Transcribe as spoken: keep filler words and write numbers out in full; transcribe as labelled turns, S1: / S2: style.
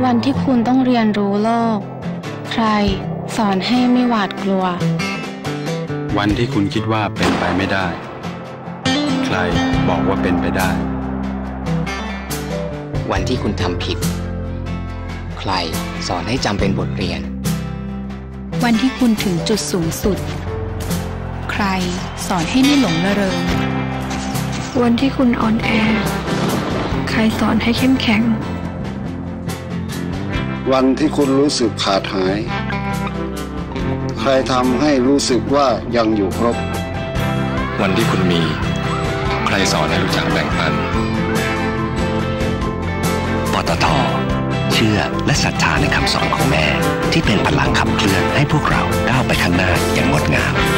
S1: วันที่คุณต้องเรียนรู้โลกใครสอนให้ไม่หวาดกลัว
S2: วันที่คุณคิดว่าเป็นไปไม่ได้ใครบอกว่าเป็นไปได้
S3: วันที่คุณทำผิดใครสอนให้จำเป็นบทเรียน
S4: วันที่คุณถึงจุดสูงสุดใครสอนให้ไม่หลงระเริง
S5: วันที่คุณอ่อนแอใครสอนให้เข้มแข็ง
S6: วันที่คุณรู้สึกขาดหายใครทำให้รู้สึกว่ายังอยู่ครบ
S7: วันที่คุณมีใครสอนให้รู้จักแบ่งปัน
S8: ปตท.เชื่อและศรัทธาในคำสอนของแม่ที่เป็นพลังขับเคลื่อนให้พวกเราก้าวไปข้างหน้าอย่างงดงาม